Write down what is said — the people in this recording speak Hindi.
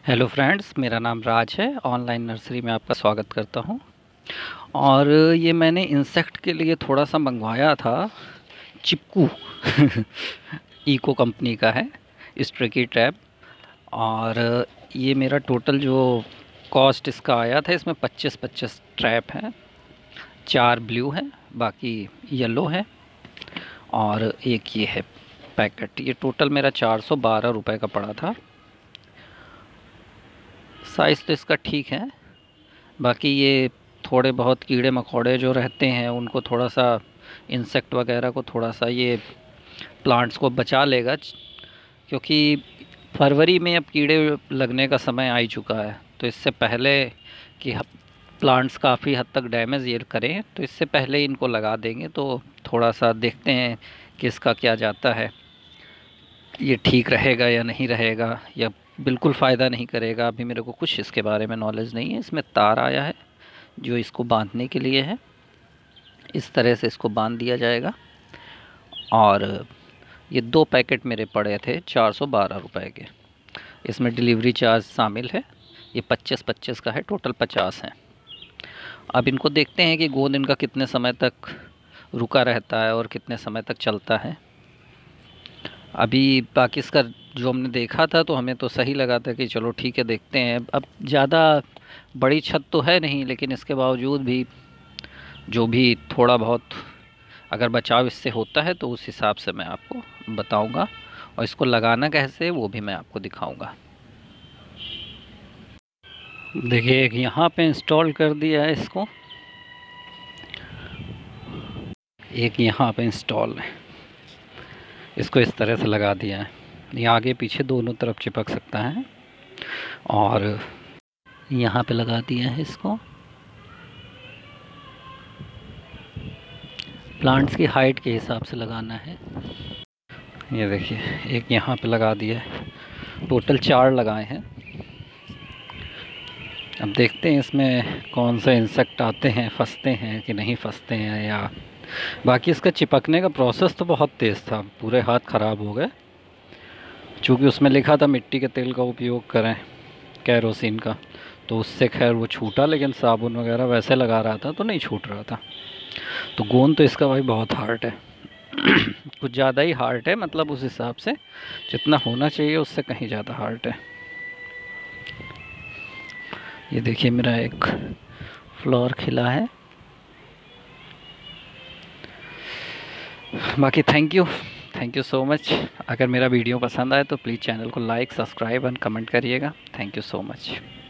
हेलो फ्रेंड्स, मेरा नाम राज है। ऑनलाइन नर्सरी में आपका स्वागत करता हूं। और ये मैंने इंसेक्ट के लिए थोड़ा सा मंगवाया था, चिपकू इको कंपनी का है, स्ट्रिकी ट्रैप। और ये मेरा टोटल जो कॉस्ट इसका आया था, इसमें 25-25 ट्रैप हैं। 4 ब्लू हैं, बाकी येलो है, और एक ये है पैकेट। ये टोटल मेरा 412 रुपये का पड़ा था। साइज़ तो इसका ठीक है, बाकी ये थोड़े बहुत कीड़े मकोड़े जो रहते हैं उनको थोड़ा सा, इंसेक्ट वगैरह को थोड़ा सा ये प्लांट्स को बचा लेगा, क्योंकि फरवरी में अब कीड़े लगने का समय आ ही चुका है। तो इससे पहले कि प्लांट्स काफ़ी हद तक डैमेज ये करें, तो इससे पहले इनको लगा देंगे। तो थोड़ा सा देखते हैं कि इसका क्या जाता है, ये ठीक रहेगा या नहीं रहेगा, या बिल्कुल फ़ायदा नहीं करेगा। अभी मेरे को कुछ इसके बारे में नॉलेज नहीं है। इसमें तार आया है जो इसको बांधने के लिए है, इस तरह से इसको बांध दिया जाएगा। और ये 2 पैकेट मेरे पड़े थे 412 रुपए के। इसमें डिलीवरी चार्ज शामिल है। ये 25-25 का है, टोटल 50 है। अब इनको देखते हैं कि गोंद इनका कितने समय तक रुका रहता है और कितने समय तक चलता है। अभी बाकी इसका जो हमने देखा था तो हमें तो सही लगा था कि चलो ठीक है, देखते हैं। अब ज़्यादा बड़ी छत तो है नहीं, लेकिन इसके बावजूद भी जो भी थोड़ा बहुत अगर बचाव इससे होता है तो उस हिसाब से मैं आपको बताऊंगा, और इसको लगाना कैसे वो भी मैं आपको दिखाऊंगा। देखिए, एक यहाँ पे इंस्टॉल कर दिया है इसको, एक यहाँ पे इंस्टॉल है। इसको इस तरह से लगा दिया है, ये आगे पीछे दोनों तरफ चिपक सकता है। और यहाँ पे लगा दिया है इसको। प्लांट्स की हाइट के हिसाब से लगाना है। ये देखिए, एक यहाँ पे लगा दिया है, टोटल 4 लगाए हैं। अब देखते हैं इसमें कौन सा इंसेक्ट आते हैं, फंसते हैं कि नहीं फंसते हैं। या बाकी इसका चिपकने का प्रोसेस तो बहुत तेज़ था, पूरे हाथ ख़राब हो गए। चूँकि उसमें लिखा था मिट्टी के तेल का उपयोग करें, केरोसिन का, तो उससे खैर वो छूटा, लेकिन साबुन वगैरह वैसे लगा रहा था तो नहीं छूट रहा था। तो गोंद तो इसका भाई बहुत हार्ड है कुछ ज़्यादा ही हार्ड है, मतलब उस हिसाब से जितना होना चाहिए उससे कहीं ज़्यादा हार्ड है। ये देखिए, मेरा एक फ्लावर खिला है। बाकी थैंक यू सो मच। अगर मेरा वीडियो पसंद आए तो प्लीज़ चैनल को लाइक, सब्सक्राइब एंड कमेंट करिएगा। Thank you so much.